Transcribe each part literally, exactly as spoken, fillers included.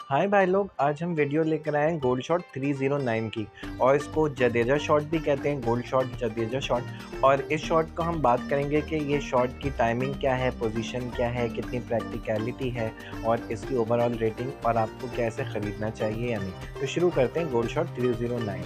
हाय भाई लोग, आज हम वीडियो लेकर आए हैं gold shot three zero nine की। और इसको जडेजा शॉट भी कहते हैं, गोल्ड शॉट, जडेजा शॉट। और इस शॉट को हम बात करेंगे कि ये शॉट की टाइमिंग क्या है, पोजीशन क्या है, कितनी प्रैक्टिकलिटी है और इसकी ओवरऑल रेटिंग, और आपको कैसे ख़रीदना चाहिए या नहीं। तो शुरू करते हैं gold shot three zero nine.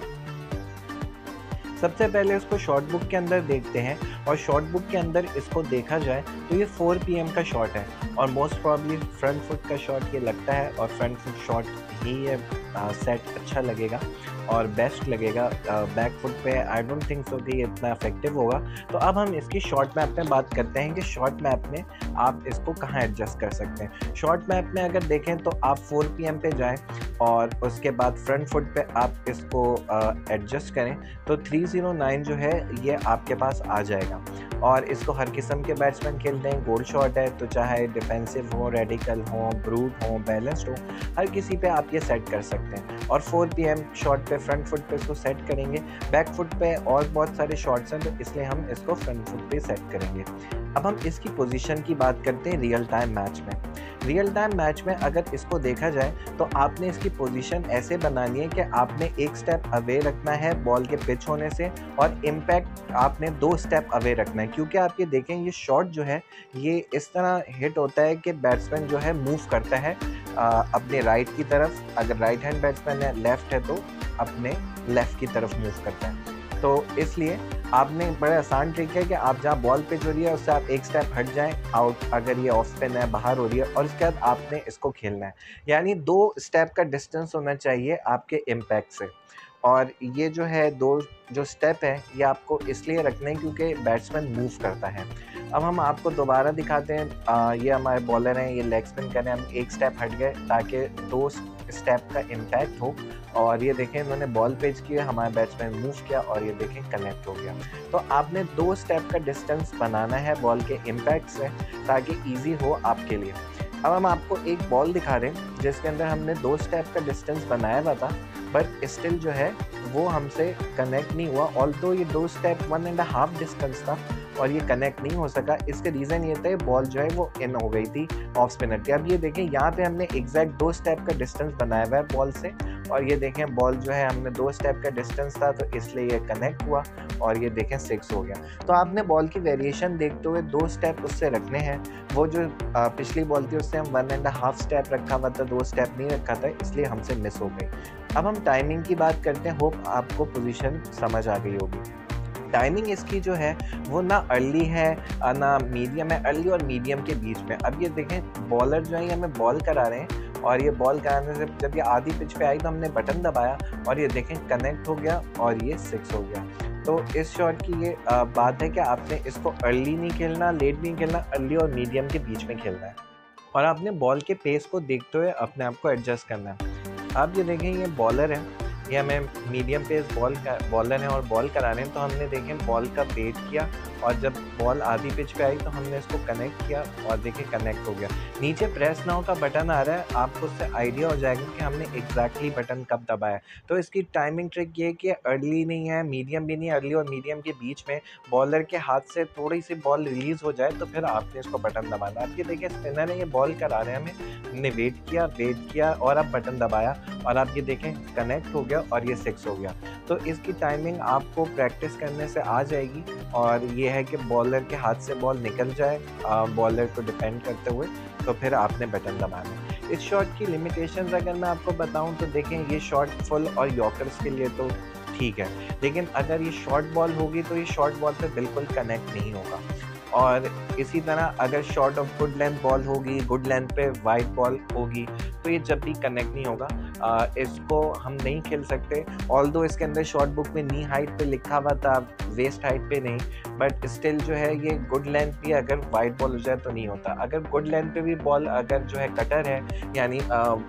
सबसे पहले इसको शॉर्ट बुक के अंदर देखते हैं, और शॉर्ट बुक के अंदर इसको देखा जाए तो ये फोर पी एम का शॉट है और मोस्ट प्रॉब्ली फ्रंट फुट का शॉट ये लगता है, और फ्रंट फुट शॉट ही ये सेट अच्छा लगेगा और बेस्ट लगेगा। बैक फुट पे आई डोंट थिंक सो कि ये इतना इफेक्टिव होगा। तो अब हम इसकी शॉर्ट मैप में बात करते हैं कि शॉर्ट मैप में आप इसको कहाँ एडजस्ट कर सकते हैं। शॉर्ट मैप में अगर देखें तो आप फोर पी एम पे जाएं और उसके बाद फ्रंट फुट पे आप इसको एडजस्ट करें तो थ्री ज़ीरो नाइन जो है ये आपके पास आ जाएगा। और इसको हर किस्म के बैट्समैन खेलते हैं। गोल्ड शॉट है तो चाहे डिफेंसिव हो, रेडिकल हो, ब्रूट हो, बैलेंस्ड हो, हर किसी पे आप ये सेट कर सकते हैं। और फोर पी एम शॉट पे फ्रंट फुट पे इसको सेट करेंगे। बैक फुट पे और बहुत सारे शॉट्स हैं तो इसलिए हम इसको फ्रंट फुट पे सेट करेंगे। अब हम इसकी पोजीशन की बात करते हैं रियल टाइम मैच में। रियल टाइम मैच में अगर इसको देखा जाए तो आपने इसकी पोजीशन ऐसे बनानी है कि आपने एक स्टेप अवे रखना है बॉल के पिच होने से, और इम्पैक्ट आपने दो स्टेप अवे रखना है। क्योंकि आप ये देखें ये शॉट जो है ये इस तरह हिट होता है कि बैट्समैन जो है मूव करता है आ, अपने राइट की तरफ। अगर राइट हैंड बैट्समैन है, लेफ्ट है तो अपने लेफ्ट की तरफ मूव करता है। तो इसलिए आपने बड़ा आसान ट्रिक है कि आप जहाँ बॉल पिच हो रही है उससे आप एक स्टेप हट जाएं आउट, अगर ये ऑफ स्पिन है, बाहर हो रही है, और उसके बाद आपने इसको खेलना है। यानी दो स्टेप का डिस्टेंस होना चाहिए आपके इम्पैक्ट से। और ये जो है दो जो स्टेप है ये आपको इसलिए रखने हैं क्योंकि बैट्समैन मूव करता है। अब हम आपको दोबारा दिखाते हैं। आ, ये हमारे बॉलर हैं, ये लेग स्पिन कर रहे हैं, हम एक स्टेप हट गए ताकि दो स्टेप का इम्पैक्ट हो। और ये देखें इन्होंने बॉल पेज किया, हमारा बैट्समैन मूव किया और ये देखें कनेक्ट हो गया। तो आपने दो स्टेप का डिस्टेंस बनाना है बॉल के इम्पैक्ट से ताकि ईजी हो आपके लिए। अब हम आपको एक बॉल दिखा रहे हैं जिसके अंदर हमने दो स्टेप का डिस्टेंस बनाया हुआ था, बट स्टिल जो है वो हमसे कनेक्ट नहीं हुआ। ऑल्दो ये दो step one and half distance था और ये कनेक्ट नहीं हो सका। इसके रीज़न ये था बॉल जो है वो इन हो गई थी ऑफ स्पिनर की। अब ये देखें यहाँ पे हमने एग्जैक्ट दो स्टेप का डिस्टेंस बनाया हुआ है बॉल से, और ये देखें बॉल जो है हमने दो स्टेप का डिस्टेंस था तो इसलिए ये कनेक्ट हुआ और ये देखें सिक्स हो गया। तो आपने बॉल की वेरिएशन देखते हुए दो स्टेप उससे रखने हैं। वो जो पिछली बॉल थी उससे हम वन एंड हाफ स्टेप रखा हुआ था, दो स्टेप नहीं रखा था, इसलिए हमसे मिस हो गई। अब हम टाइमिंग की बात करते हैं। होप आपको पोजीशन समझ आ गई होगी। टाइमिंग इसकी जो है वो ना अर्ली है ना मीडियम है, अर्ली और मीडियम के बीच में। अब ये देखें बॉलर जो है ये हमें बॉल करा रहे हैं, और ये बॉल कराने से जब ये आधी पिच पे आई तो हमने बटन दबाया और ये देखें कनेक्ट हो गया और ये सिक्स हो गया। तो इस शॉट की ये आ, बात है कि आपने इसको अर्ली नहीं खेलना, लेट नहीं खेलना, अर्ली और मीडियम के बीच में खेलना है। और आपने बॉल के पेस को देखते हुए अपने आप को एडजस्ट करना है। अब ये देखें ये बॉलर है, ये हमें मीडियम पेस बॉल का बॉलर है और बॉल कराने हैं, तो हमने देखें बॉल का वेट किया और जब बॉल आधी पिच पे आई तो हमने इसको कनेक्ट किया और देखें कनेक्ट हो गया। नीचे प्रेस नाउ का बटन आ रहा है, आपको उससे आइडिया हो जाएगा कि हमने एग्जैक्टली बटन कब दबाया। तो इसकी टाइमिंग ट्रिक ये है कि अर्ली नहीं है, मीडियम भी नहीं है, अर्ली और मीडियम के बीच में बॉलर के हाथ से थोड़ी सी बॉल रिलीज़ हो जाए तो फिर आपने इसको बटन दबाना। आप ये देखिए स्पिनर है, ये बॉल करा रहे हैं हमें, हमने वेट किया वेट किया और अब बटन दबाया और आप ये देखें कनेक्ट हो गया और ये सिक्स हो गया। तो इसकी टाइमिंग आपको प्रैक्टिस करने से आ जाएगी, और ये है कि बॉलर के हाथ से बॉल निकल जाए बॉलर को डिपेंड करते हुए तो फिर आपने बटन दबाना है। इस शॉट की लिमिटेशंस अगर मैं आपको बताऊं तो देखें ये शॉट फुल और यॉर्कर्स के लिए तो ठीक है, लेकिन अगर ये शॉर्ट बॉल होगी तो ये शॉर्ट बॉल पे बिल्कुल कनेक्ट नहीं होगा। और इसी तरह अगर short of good length ball होगी, गुड लेंथ पे वाइड बॉल होगी तो ये जब भी कनेक्ट नहीं होगा। आ, इसको हम नहीं खेल सकते। ऑल्दो इसके अंदर शॉर्ट बुक में नी हाइट पे लिखा हुआ था, वेस्ट हाइट पे नहीं, बट स्टिल जो है ये गुड लेंथ भी अगर वाइड बॉल हो जाए तो नहीं होता। अगर गुड लेंथ पे भी बॉल अगर जो है कटर है यानी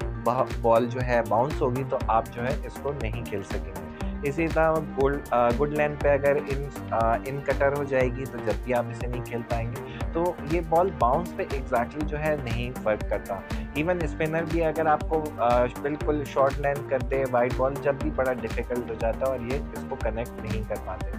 बॉल जो है बाउंस होगी तो आप जो है इसको नहीं खेल सकेंगे। इसी तरह गुड गुड लेंथ पे अगर इन आ, इन कटर हो जाएगी तो जब भी आप इसे नहीं खेल पाएंगे। तो ये बॉल बाउंस पे एग्जैक्टली जो है नहीं फ़र्क करता। इवन स्पिनर भी अगर आपको आ, बिल्कुल शॉर्ट लेंथ कर दे वाइड बॉल, जब भी बड़ा डिफ़िकल्ट हो जाता है और ये इसको कनेक्ट नहीं कर पाते।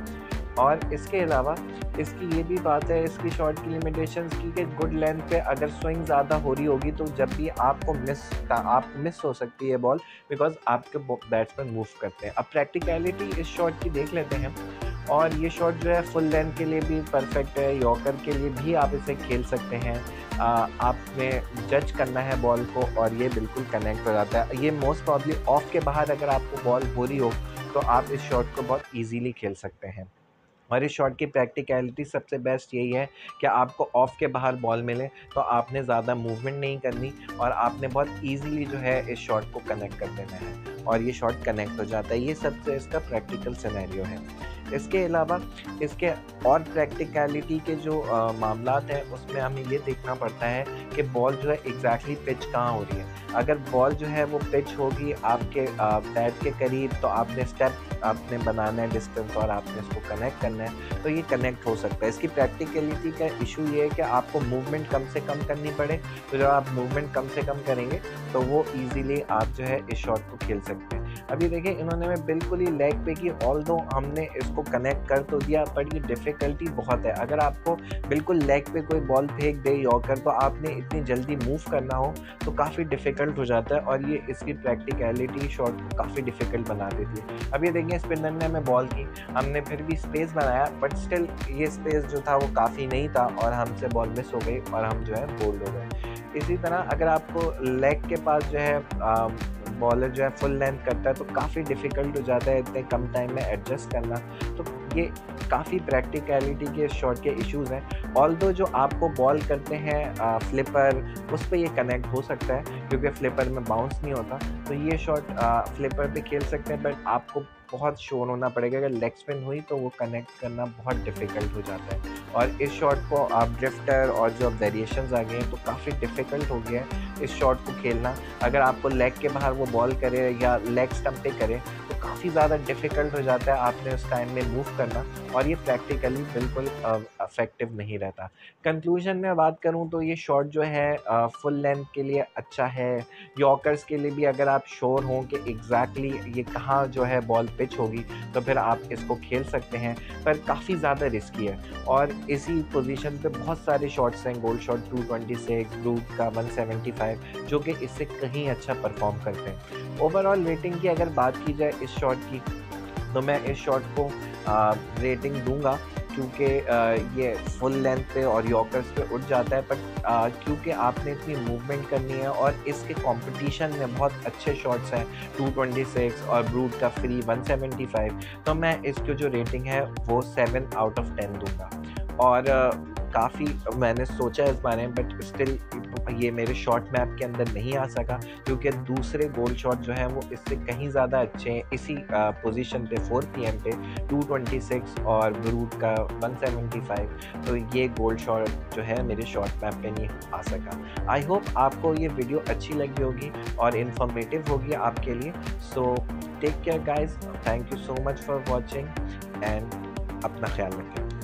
और इसके अलावा इसकी ये भी बात है इसकी शॉट की लिमिटेशंस की कि गुड लेंथ पे अगर स्विंग ज़्यादा हो रही होगी तो जब भी आपको मिस आप मिस हो सकती है बॉल, बिकॉज आपके बैट्समैन मूव करते हैं। अब प्रैक्टिकलिटी इस शॉट की देख लेते हैं। और ये शॉट जो है फुल लेंथ के लिए भी परफेक्ट है, यॉर्कर के लिए भी आप इसे खेल सकते हैं। आ, आपने जज करना है बॉल को और ये बिल्कुल कनेक्ट हो जाता है। ये मोस्ट प्रॉब्ली ऑफ के बाहर अगर आपको बॉल हो रही हो तो आप इस शॉट को बहुत ईजीली खेल सकते हैं। और इस शॉट की प्रैक्टिकलिटी सबसे बेस्ट यही है कि आपको ऑफ के बाहर बॉल मिले तो आपने ज़्यादा मूवमेंट नहीं करनी और आपने बहुत इजीली जो है इस शॉट को कनेक्ट कर देना है और ये शॉट कनेक्ट हो जाता है। ये सबसे इसका प्रैक्टिकल सिनेरियो है। इसके अलावा इसके और प्रैक्टिकलिटी के जो मामलात हैं उसमें हमें ये देखना पड़ता है कि बॉल जो है एग्जैक्टली पिच कहाँ हो रही है। अगर बॉल जो है वो पिच होगी आपके बैट के करीब तो आपने स्टेप आपने बनाना है डिस्टेंस और आपने इसको कनेक्ट करना है तो ये कनेक्ट हो सकता है। इसकी प्रैक्टिकलिटी का इशू ये है कि आपको मूवमेंट कम से कम करनी पड़े, तो जब आप मूवमेंट कम से कम करेंगे तो वो इजीली आप जो है इस शॉट को खेल सकते हैं। अभी देखिए इन्होंने मैं बिल्कुल ही लेग पे की, ऑल्दो हमने इसको कनेक्ट कर तो दिया बट ये डिफ़िकल्टी बहुत है। अगर आपको बिल्कुल लेग पे कोई बॉल फेंक दे यॉर्कर तो आपने इतनी जल्दी मूव करना हो तो काफ़ी डिफ़िकल्ट हो जाता है और ये इसकी प्रैक्टिकलिटी शॉट को काफ़ी डिफ़िकल्ट बना देती है। अब ये देखिए स्पिनर ने हमें बॉल की, हमने फिर भी स्पेस बनाया बट स्टिल ये स्पेस जो था वो काफ़ी नहीं था और हमसे बॉल मिस हो गई और हम जो है बोल्ड हो गए। इसी तरह अगर आपको लेग के पास जो है बॉलर जो है फुल लेंथ करता है तो काफ़ी डिफ़िकल्ट हो जाता है इतने कम टाइम में एडजस्ट करना। तो ये काफ़ी प्रैक्टिकलिटी के शॉट के इश्यूज़ हैं। ऑल्दो जो आपको बॉल करते हैं फ्लिपर उस पर ये कनेक्ट हो सकता है क्योंकि फ्लिपर में बाउंस नहीं होता, तो ये शॉट फ्लिपर पे खेल सकते हैं बट आपको बहुत श्योर होना पड़ेगा। अगर लेग स्पिन हुई तो वो कनेक्ट करना बहुत डिफ़िकल्ट हो जाता है और इस शॉट को आप ड्रिफ्टर और जो वेरिएशंस आ गए हैं तो काफ़ी डिफ़िकल्ट हो गया है इस शॉट को खेलना। अगर आपको लेग के बाहर वो बॉल करे या लेग स्टंप पे करे तो काफ़ी ज़्यादा डिफ़िकल्ट हो जाता है आपने उस टाइम में मूव करना और ये प्रैक्टिकली बिल्कुल इफेक्टिव नहीं रहता। कंक्लूजन में बात करूँ तो ये शॉट जो है फुल लेंथ के लिए अच्छा है, यॉर्कर्स के लिए भी अगर आप श्योर हों कि एग्जैक्टली ये कहाँ जो है बॉल पिच होगी तो फिर आप इसको खेल सकते हैं, पर काफ़ी ज़्यादा रिस्की है और इसी पोजीशन पे बहुत सारे शॉट्स हैं, gold shot two twenty six, brute का वन सेवेंटी फाइव जो कि इससे कहीं अच्छा परफॉर्म करते हैं। ओवरऑल रेटिंग की अगर बात की जाए इस शॉट की तो मैं इस शॉट को आ, रेटिंग दूंगा क्योंकि ये फुल लेंथ पे और यॉर्कर्स पे उठ जाता है, बट क्योंकि आपने इतनी मूवमेंट करनी है और इसके कंपटीशन में बहुत अच्छे शॉट्स हैं टू ट्वेंटी सिक्स और ब्रूट का फ्री वन सेवेंटी फाइव, तो मैं इसकी जो रेटिंग है वो सेवन आउट ऑफ टेन दूंगा। और काफ़ी मैंने सोचा इस बारे में बट स्टिल ये मेरे शॉट मैप के अंदर नहीं आ सका क्योंकि दूसरे गोल्ड शॉट जो हैं वो इससे कहीं ज़्यादा अच्छे हैं इसी पोजीशन पे फोर पी एम पे टू ट्वेंटी सिक्स और ब्रूट का वन सेवेंटी फाइव, तो ये गोल्ड शॉट जो है मेरे शॉट मैप पे नहीं आ सका। आई होप आपको ये वीडियो अच्छी लगी होगी और इन्फॉर्मेटिव होगी आपके लिए। So take care guys, thank you so much for watching and अपना ख्याल रखें।